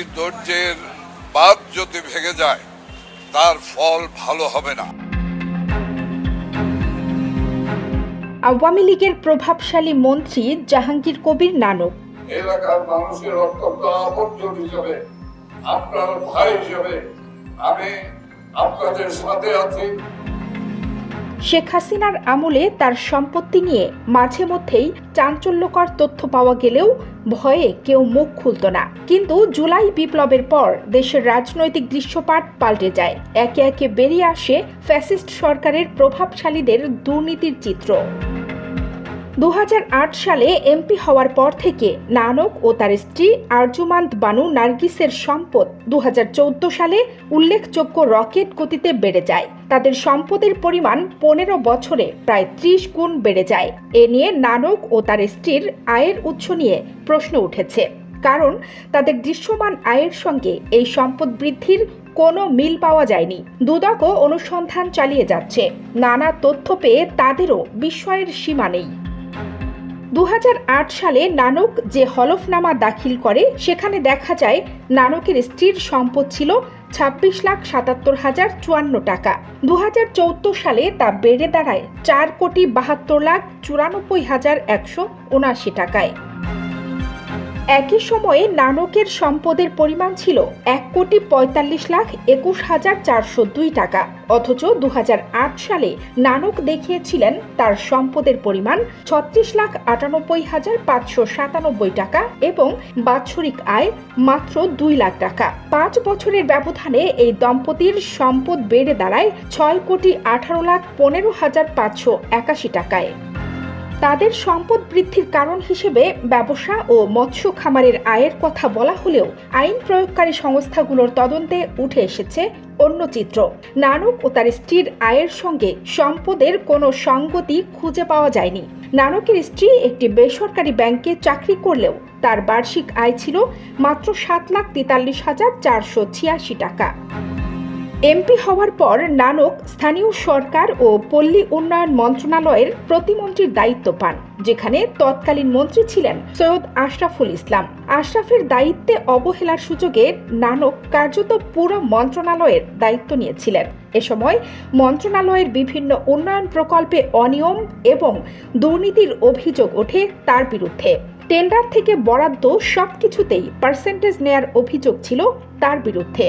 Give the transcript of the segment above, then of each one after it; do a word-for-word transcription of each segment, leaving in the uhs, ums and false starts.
ধৈর্যের বাঁধ যদি ভেঙে যায় তার ফল ভালো হবে না। আওয়ামী লীগের প্রভাবশালী মন্ত্রী জাহাঙ্গীর কবির নানক এলাকার মানুষের অত্যন্ত আপনজন হিসেবে, আপনার ভাই হিসেবে আমি আপনাদের সাথে আছি। শেখ হাসিনার আমলে তার সম্পত্তি নিয়ে মাঝে মধ্যেই চাঞ্চল্যকর তথ্য পাওয়া গেলেও ভয়ে কেউ মুখ খুলত না। কিন্তু জুলাই বিপ্লবের পর দেশের রাজনৈতিক দৃশ্যপাট পাল্টে যায়। একে একে বেরিয়ে আসে ফ্যাসিস্ট সরকারের প্রভাবশালীদের দুর্নীতির চিত্র। দু হাজার আট সালে এমপি হওয়ার পর থেকে নানক ও তার স্ত্রী আরজুমান্দ বানু নার্গিসের সম্পদ দু হাজার চৌদ্দ সালে উল্লেখযোগ্য রকেট গতিতে বেড়ে যায়। তাদের সম্পদের পরিমাণ পনেরো বছরে প্রায় ত্রিশ গুণ বেড়ে যায়। এ নিয়ে নানক ও তার স্ত্রীর আয়ের উৎস নিয়ে প্রশ্ন উঠেছে, কারণ তাদের দৃশ্যমান আয়ের সঙ্গে এই সম্পদ বৃদ্ধির কোনো মিল পাওয়া যায়নি। দুদকও অনুসন্ধান চালিয়ে যাচ্ছে। নানা তথ্য পেয়ে তাদেরও বিস্ময়ের সীমা নেই। দু হাজার আট সালে নানক যে হলফনামা দাখিল করে সেখানে দেখা যায় নানকের স্ত্রীর সম্পদ ছিল ছাব্বিশ লাখ সাতাত্তর হাজার চুয়ান্ন টাকা। দু হাজার চৌদ্দ সালে তা বেড়ে দাঁড়ায় চার কোটি বাহাত্তর লাখ চুরানব্বই হাজার একশো উনআশি টাকায়। একই সময়ে নানকের সম্পদের পরিমাণ ছিল এক কোটি পঁয়তাল্লিশ লাখ একুশ হাজার চারশো দুই টাকা। অথচ দু হাজার আট সালে নানক দেখিয়েছিলেন তার সম্পদের পরিমাণ ছত্রিশ লাখ আটানব্বই হাজার পাঁচশো সাতানব্বই টাকা এবং বাৎসরিক আয় মাত্র দুই লাখ টাকা। পাঁচ বছরের ব্যবধানে এই দম্পতির সম্পদ বেড়ে দাঁড়ায় ছয় কোটি আঠারো লাখ পনেরো হাজার পাঁচশো একাশি টাকায়। তাদের সম্পদ বৃদ্ধির কারণ হিসেবে ব্যবসা ও মৎস্য খামারের আয়ের কথা বলা হলেও আইন প্রয়োগকারী সংস্থাগুলোর তদন্তে উঠে এসেছে অন্য চিত্র। নানক ও তার স্ত্রীর আয়ের সঙ্গে সম্পদের কোনো সঙ্গতি খুঁজে পাওয়া যায়নি। নানকের স্ত্রী একটি বেসরকারি ব্যাংকে চাকরি করলেও তার বার্ষিক আয় ছিল মাত্র সাত লাখ তেতাল্লিশ হাজার চারশো ছিয়াশি টাকা। এমপি হওয়ার পর নানক স্থানীয় সরকার ও পল্লী উন্নয়ন মন্ত্রণালয়ের প্রতিমন্ত্রীর দায়িত্ব পান, যেখানে তৎকালীন মন্ত্রী ছিলেন সৈয়দ আশরাফুল ইসলাম। আশরাফের দায়িত্বে অবহেলার সুযোগে নানক কার্যত পুরো মন্ত্রণালয়ের দায়িত্ব নিয়েছিলেন। এ সময় মন্ত্রণালয়ের বিভিন্ন উন্নয়ন প্রকল্পে অনিয়ম এবং দুর্নীতির অভিযোগ ওঠে তার বিরুদ্ধে। টেন্ডার থেকে বরাদ্দ সবকিছুতেই পার্সেন্টেজ নেয়ার অভিযোগ ছিল তার বিরুদ্ধে।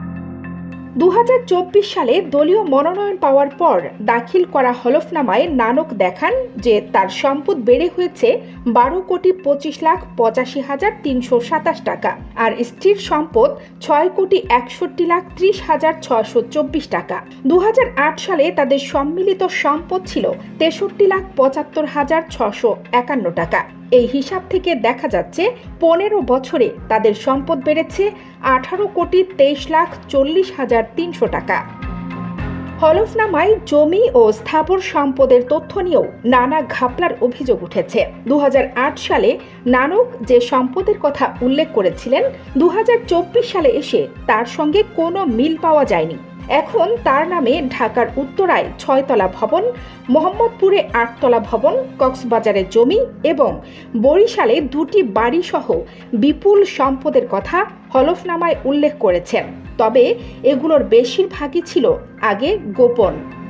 দু হাজার চব্বিশ সালে দলীয় মনোনয়ন পাওয়ার পর দাখিল করা হলফনামায় নানক দেখান যে তার সম্পদ বেড়ে হয়েছে বারো কোটি পঁচিশ লাখ পঁচাশি হাজার তিনশো সাতাশ টাকা, আর স্ত্রীর সম্পদ ছয় কোটি একষট্টি লাখ ত্রিশ হাজার ছয়শো চব্বিশ টাকা। দু হাজার আট সালে তাদের সম্মিলিত সম্পদ ছিল তেষট্টি লাখ পঁচাত্তর হাজার ছশো একান্ন টাকা। এই হিসাব থেকে দেখা যাচ্ছে পনেরো বছরে তাদের সম্পদ বেড়েছে আঠারো কোটি তেইশ লাখ চল্লিশ হাজার তিনশো টাকা। হলফনামায় জমি ও স্থাবর সম্পদের তথ্য নিয়েও নানা ঘাপলার অভিযোগ উঠেছে। দু হাজার আট সালে নানক যে সম্পদের কথা উল্লেখ করেছিলেন, দু হাজার চব্বিশ সালে এসে তার সঙ্গে কোনো মিল পাওয়া যায়নি। এখন তার নামে ঢাকার উত্তরায় ছয়তলা ভবন, মোহাম্মদপুরে আটতলা ভবন, কক্সবাজারে জমি এবং বরিশালে দুটি বাড়ি সহ বিপুল সম্পদের কথা হলফনামায় উল্লেখ করেছেন। তবে এগুলোর বেশিরভাগই ছিল আগে গোপন।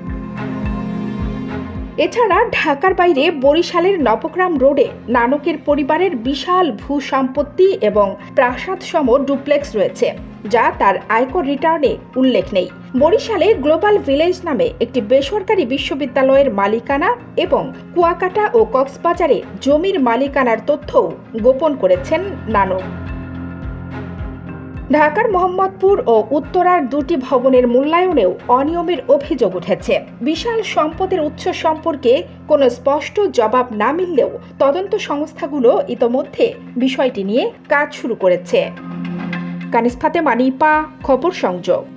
এছাড়া ঢাকার বাইরে বরিশালের নবগ্রাম রোডে নানকের পরিবারের বিশাল ভূ সম্পত্তি এবং প্রাসাদ সম ডুপ্লেক্স রয়েছে, যা তার আয়কর রিটার্নে উল্লেখ নেই। বরিশালে গ্লোবাল ভিলেজ নামে একটি বেসরকারি বিশ্ববিদ্যালয়ের মালিকানা এবং কুয়াকাটা ও কক্সবাজারে জমির মালিকানার তথ্যও গোপন করেছেন নানক। ঢাকার মোহাম্মদপুর ও উত্তরার দুটি ভবনের মূল্যায়নেও অনিয়মের অভিযোগ উঠেছে। বিশাল সম্পদের উৎস সম্পর্কে কোনো স্পষ্ট জবাব না মিললেও তদন্ত সংস্থাগুলো ইতোমধ্যে বিষয়টি নিয়ে কাজ শুরু করেছে। কানিজ ফাতেমা নিপা, খবর সংযোগ।